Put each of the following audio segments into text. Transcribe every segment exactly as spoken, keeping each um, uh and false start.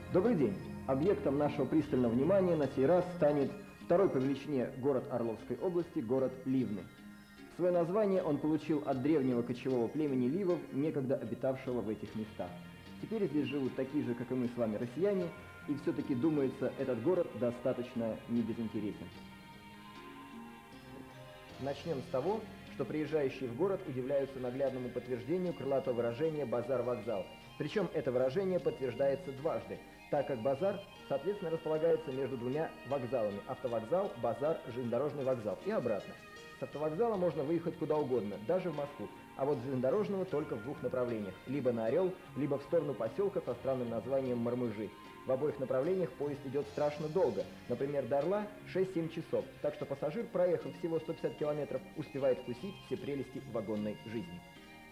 Добрый день. Объектом нашего пристального внимания на сей раз станет второй по величине город Орловской области, город Ливны. Свое название он получил от древнего кочевого племени ливов, некогда обитавшего в этих местах. Теперь здесь живут такие же, как и мы с вами, россияне, и все-таки, думается, этот город достаточно небезынтересен. Начнем с того, что приезжающие в город удивляются наглядному подтверждению крылатого выражения «базар-вокзал». Причем это выражение подтверждается дважды, так как базар, соответственно, располагается между двумя вокзалами – автовокзал, базар, железнодорожный вокзал и обратно. С автовокзала можно выехать куда угодно, даже в Москву, а вот с железнодорожного только в двух направлениях – либо на Орел, либо в сторону поселка со странным названием Мармыжи. В обоих направлениях поезд идет страшно долго, например, до Орла шесть-семь часов, так что пассажир, проехав всего сто пятьдесят километров, успевает вкусить все прелести вагонной жизни.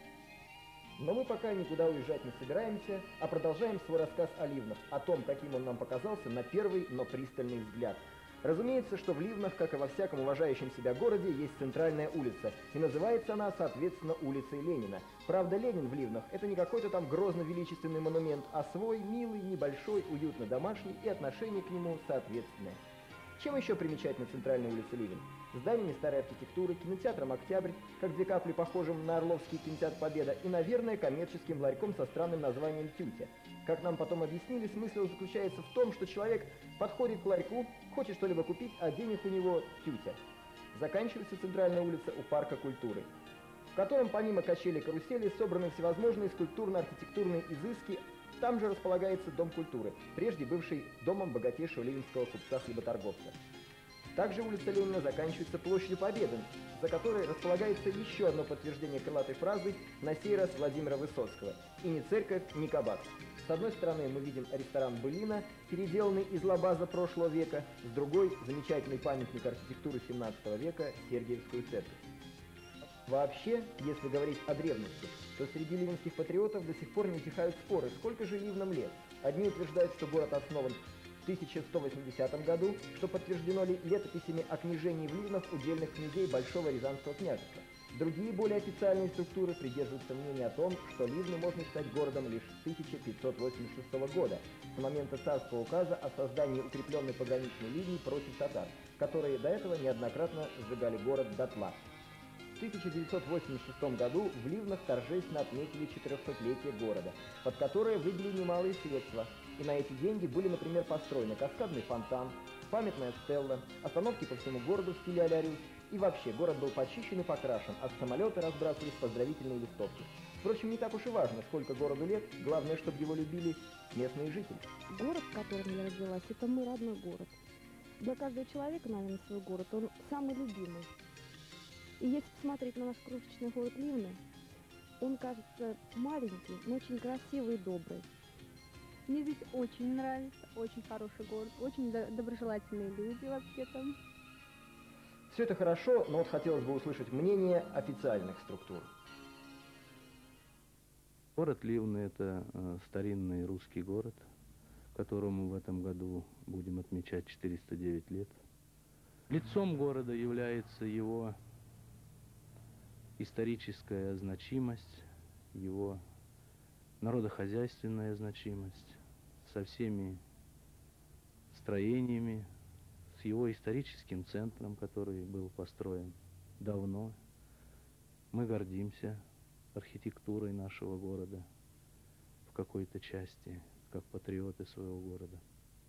Но мы пока никуда уезжать не собираемся, а продолжаем свой рассказ о Ливнах, о том, каким он нам показался на первый, но пристальный взгляд. Разумеется, что в Ливнах, как и во всяком уважающем себя городе, есть центральная улица, и называется она, соответственно, улицей Ленина. Правда, Ленин в Ливнах – это не какой-то там грозно-величественный монумент, а свой, милый, небольшой, уютно домашний, и отношение к нему соответственное. Чем еще примечательна центральная улица Ливен? Зданиями старой архитектуры, кинотеатром «Октябрь», как две капли похожим на Орловский кинотеатр «Победа», и, наверное, коммерческим ларьком со странным названием «Тютя». Как нам потом объяснили, смысл заключается в том, что человек подходит к ларьку, хочет что-либо купить, а денег у него тютя. Заканчивается центральная улица у парка культуры, в котором помимо качелей карусели собраны всевозможные скульптурно-архитектурные изыски. Там же располагается Дом культуры, прежде бывший домом богатейшего ливенского купца-хлеботорговца. Также улица Ленина заканчивается площадью Победы, за которой располагается еще одно подтверждение крылатой фразы, на сей раз Владимира Высоцкого: «И ни церковь, ни кабак». С одной стороны мы видим ресторан «Былина», переделанный из лабаза прошлого века, с другой – замечательный памятник архитектуры семнадцатого века – Сергиевскую церковь. Вообще, если говорить о древности, то среди ливенских патриотов до сих пор не утихают споры, сколько же Ливнам лет. Одни утверждают, что город основан в тысяча сто восьмидесятом году, что подтверждено ли летописями о княжении в Ливнах удельных князей Большого Рязанского княжества. Другие, более официальные структуры придерживаются мнения о том, что Ливны можно считать городом лишь с тысяча пятьсот восемьдесят шестого года, с момента царского указа о создании укрепленной пограничной линии против татар, которые до этого неоднократно сжигали город дотла. В тысяча девятьсот восемьдесят шестом году в Ливнах торжественно отметили четырехсотлетие города, под которое выделили немалые средства, и на эти деньги были, например, построены каскадный фонтан, памятная стелла, остановки по всему городу в стиле а-ля Рюс, и вообще город был почищен и покрашен, а с самолета разбрасывались поздравительные листовки. Впрочем, не так уж и важно, сколько городу лет, главное, чтобы его любили местные жители. Город, в котором я родилась, это мой родной город. Для каждого человека, наверное, свой город, он самый любимый. И если посмотреть на наш крошечный город Ливны, он кажется маленький, но очень красивый и добрый. Мне здесь очень нравится, очень хороший город, очень доброжелательные люди вообще-то. Все это хорошо, но вот хотелось бы услышать мнение официальных структур. Город Ливны – это э, старинный русский город, которому в этом году будем отмечать четыреста девять лет. Лицом города является его историческая значимость, его народохозяйственная значимость со всеми строениями, с его историческим центром, который был построен давно. Мы гордимся архитектурой нашего города в какой-то части, как патриоты своего города.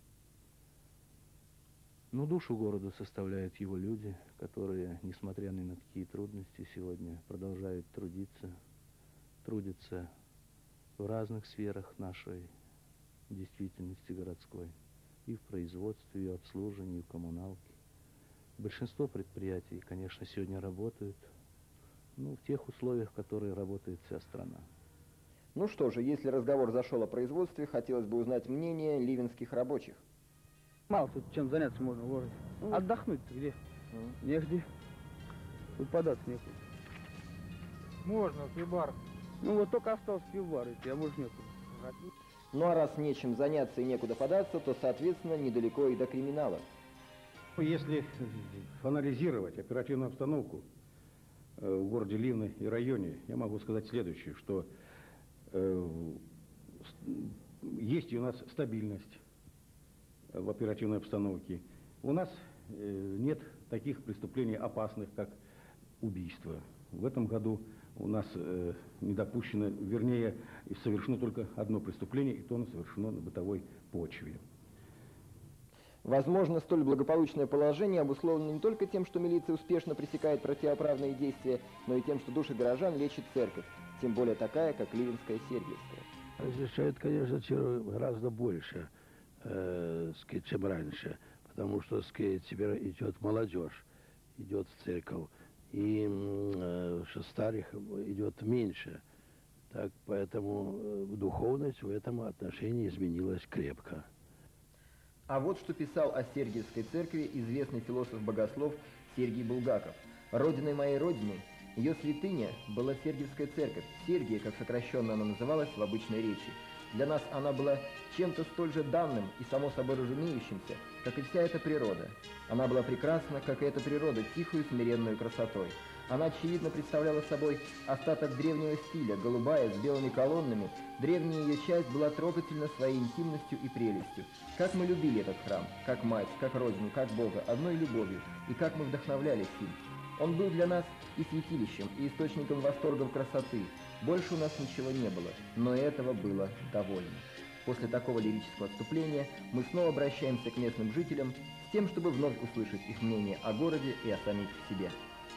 Но душу города составляют его люди, которые, несмотря ни на какие трудности, сегодня продолжают трудиться, трудятся в разных сферах нашей действительности городской, и в производстве, и в обслуживании, и в коммуналке. Большинство предприятий, конечно, сегодня работают, ну, в тех условиях, в которых работает вся страна. Ну что же, если разговор зашел о производстве, хотелось бы узнать мнение ливенских рабочих. Мало тут чем заняться можно в городе. Ну, отдохнуть-то где? Mm. Негде. Тут податься некуда. Можно, пивбар. Ну вот только остался пивбар идти, а может некуда. Ну а раз нечем заняться и некуда податься, то, соответственно, недалеко и до криминала. Если анализировать оперативную обстановку в городе Ливны и районе, я могу сказать следующее, что есть и у нас стабильность в оперативной обстановке. У нас э, нет таких преступлений опасных, как убийство. В этом году у нас э, не допущено, вернее, совершено только одно преступление, и то оно совершено на бытовой почве. Возможно, столь благополучное положение обусловлено не только тем, что милиция успешно пресекает противоправные действия, но и тем, что души горожан лечит церковь, тем более такая, как Ливенская Сергиевская. Разрешают, конечно, гораздо больше, э, чем раньше, потому что теперь идет молодежь, идет в церковь, и э, старых идет меньше. Так, поэтому духовность в этом отношении изменилась крепко. А вот что писал о Сергиевской церкви известный философ-богослов Сергий Булгаков. «Родиной моей родиной, ее святыня была Сергиевская церковь, Сергия, как сокращенно она называлась в обычной речи. Для нас она была чем-то столь же данным и само собой разумеющимся, как и вся эта природа. Она была прекрасна, как и эта природа, тихую смиренную красотой. Она, очевидно, представляла собой остаток древнего стиля, голубая, с белыми колоннами. Древняя ее часть была трогательна своей интимностью и прелестью. Как мы любили этот храм, как мать, как родину, как Бога, одной любовью, и как мы вдохновлялись им. Он был для нас и святилищем, и источником восторгов красоты. Больше у нас ничего не было, но этого было довольно». После такого лирического отступления мы снова обращаемся к местным жителям с тем, чтобы вновь услышать их мнение о городе и о самих себе.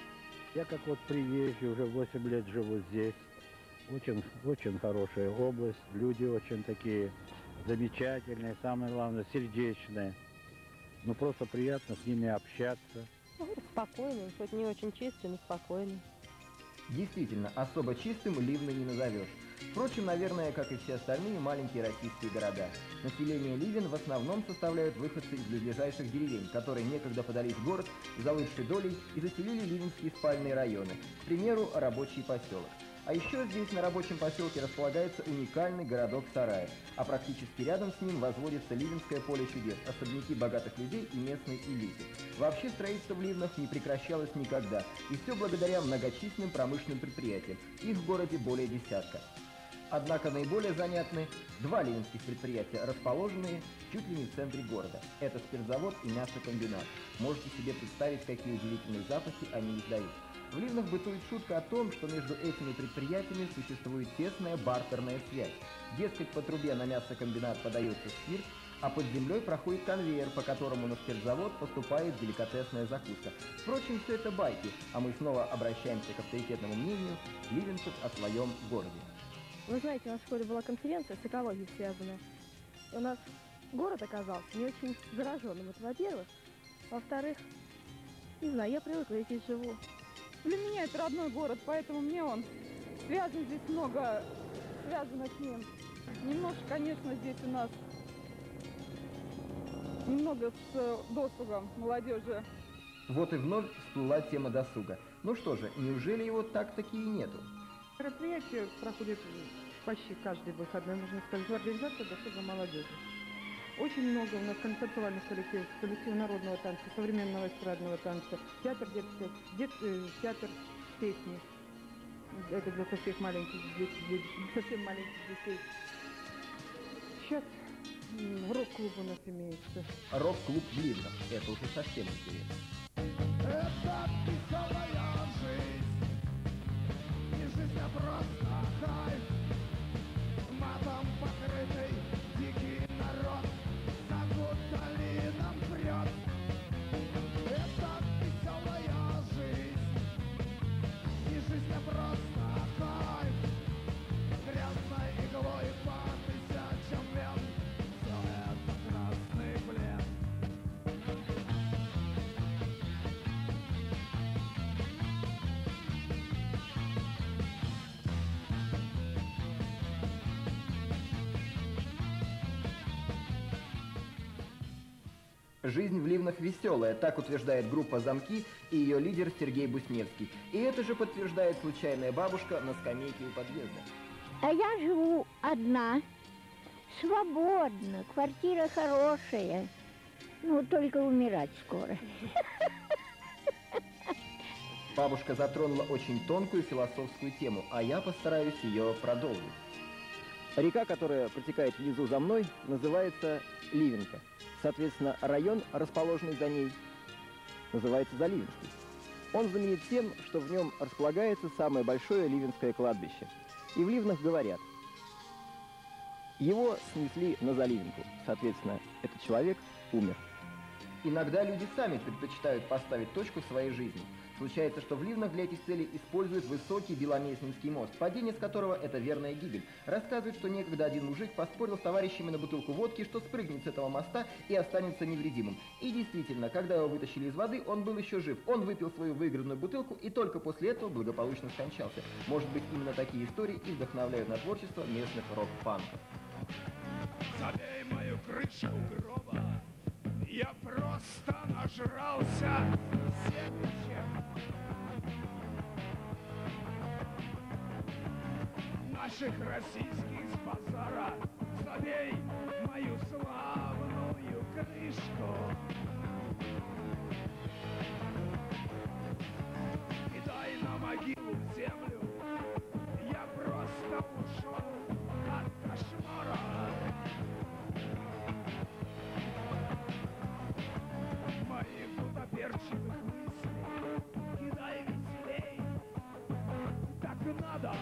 Я как вот приезжий, уже восемь лет живу здесь. Очень, очень хорошая область, люди очень такие замечательные, самое главное, сердечные. Ну, просто приятно с ними общаться. Спокойный, хоть не очень чистый, но спокойный. Действительно, особо чистым Ливны не назовешь. Впрочем, наверное, как и все остальные маленькие российские города. Население Ливен в основном составляют выходцы из близлежащих деревень, которые некогда подались в город за лучшей долей и заселили ливенские спальные районы, к примеру, рабочий поселок. А еще здесь, на рабочем поселке, располагается уникальный городок Сараев, а практически рядом с ним возводится Ливенское поле чудес, особняки богатых людей и местной элиты. Вообще строительство в Ливнах не прекращалось никогда, и все благодаря многочисленным промышленным предприятиям, их в городе более десятка. Однако наиболее занятны два ливенских предприятия, расположенные чуть ли не в центре города. Это спиртзавод и мясокомбинат. Можете себе представить, какие удивительные запахи они издают. В Ливнах бытует шутка о том, что между этими предприятиями существует тесная бартерная связь. Дескать, по трубе на мясокомбинат подается спирт, а под землей проходит конвейер, по которому на спиртзавод поступает деликатесная закуска. Впрочем, все это байки, а мы снова обращаемся к авторитетному мнению ливенцев о своем городе. Вы знаете, у нас в школе была конференция с экологией связанная. И у нас город оказался не очень зараженным, это во-первых. Во-вторых, не знаю, я привыкла, я здесь живу. Для меня это родной город, поэтому мне он связан, здесь много связано с ним. Немножко, конечно, здесь у нас немного с досугом молодежи. Вот и вновь всплыла тема досуга. Ну что же, неужели его так-таки и нету? Мероприятие проходит почти каждый выходной, можно сказать, в организации досуга молодежи. Очень много у нас концептуальных коллективов, коллектив народного танца, современного эстрадного танца, театр детский, дет, э, театр песни. Это для совсем маленьких, для, для совсем маленьких детей. Сейчас рок-клуб у нас имеется. Рок-клуб в Ливнах. Это уже совсем интересно. Это веселая жизнь, не жизнь, а просто кайф. Матом покрытый дикий народ закутали нам прет. Это веселая жизнь, не жизнь, а просто кайф. Грязной иглой по тысячам лет, все это красный плен. Жизнь в Ливнах веселая, так утверждает группа «Замки» и ее лидер Сергей Бусневский. И это же подтверждает случайная бабушка на скамейке у подъезда. А я живу одна, свободно, квартира хорошая, ну только умирать скоро. Бабушка затронула очень тонкую философскую тему, а я постараюсь ее продолжить. Река, которая протекает внизу за мной, называется Ливенка. Соответственно, район, расположенный за ней, называется Заливенский. Он знаменит тем, что в нем располагается самое большое ливенское кладбище. И в Ливнах говорят: его снесли на Заливенку. Соответственно, этот человек умер. Иногда люди сами предпочитают поставить точку в своей жизни. Случается, что в Ливнах для этих целей используют высокий Беломеснинский мост, падение с которого – это верная гибель. Рассказывают, что некогда один мужик поспорил с товарищами на бутылку водки, что спрыгнет с этого моста и останется невредимым. И действительно, когда его вытащили из воды, он был еще жив. Он выпил свою выигранную бутылку и только после этого благополучно скончался. Может быть, именно такие истории и вдохновляют на творчество местных рок-панков. Забей мою крышку гроба, я просто нажрался семечек наших российских с базара. Забей мою славную крышку, кидай на могилу землю, я просто ушел от кошмара. Моих гутоперчивых мыслей кидай веселей, так надо.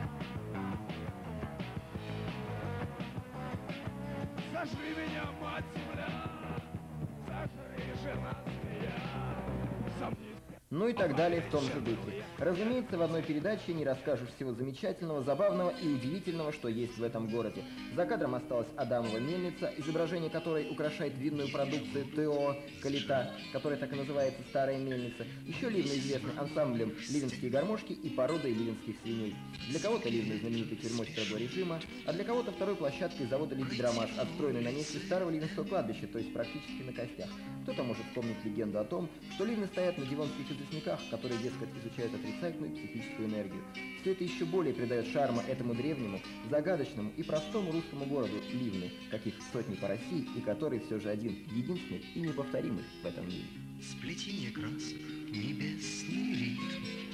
Сожри меня, мать земля, сожри, жена змея, сомнись. Ну и так далее в том же духе. Разумеется, в одной передаче не расскажешь всего замечательного, забавного и удивительного, что есть в этом городе. За кадром осталась Адамова мельница, изображение которой украшает винную продукцию ТО «Калита», которая так и называется «Старая мельница». Еще Ливны известны ансамблем «Ливенские гармошки» и породой ливенских свиней. Для кого-то Ливны знаменитый тюрьмой строгого режима, а для кого-то второй площадкой завода «Лигидромаш», отстроенной на месте старого ливенского кладбища, то есть практически на костях. Кто-то может вспомнить легенду о том, что Ливны стоят на дивонских известняках, которые, дескать, изучают отрицательную психическую энергию. Все это еще более придает шарма этому древнему, загадочному и простому русскому городу Ливны, каких сотни по России, и который все же один, единственный и неповторимый в этом мире. Сплетение красок, небесный ритм,